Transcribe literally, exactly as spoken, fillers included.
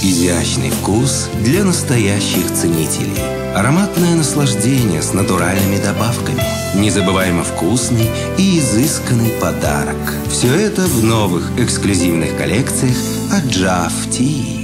Изящный вкус для настоящих ценителей. Ароматное наслаждение с натуральными добавками. Незабываемо вкусный и изысканный подарок. Все это в новых эксклюзивных коллекциях от Джав Ти.